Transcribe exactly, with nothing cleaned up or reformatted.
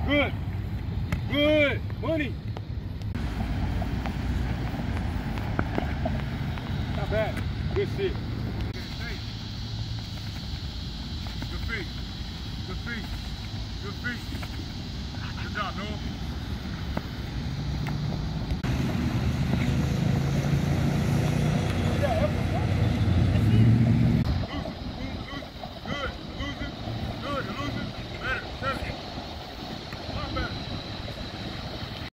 Good. Good. Money. Not bad. Good shit. Good feet. Good feet. Good feet. Good job, Noah.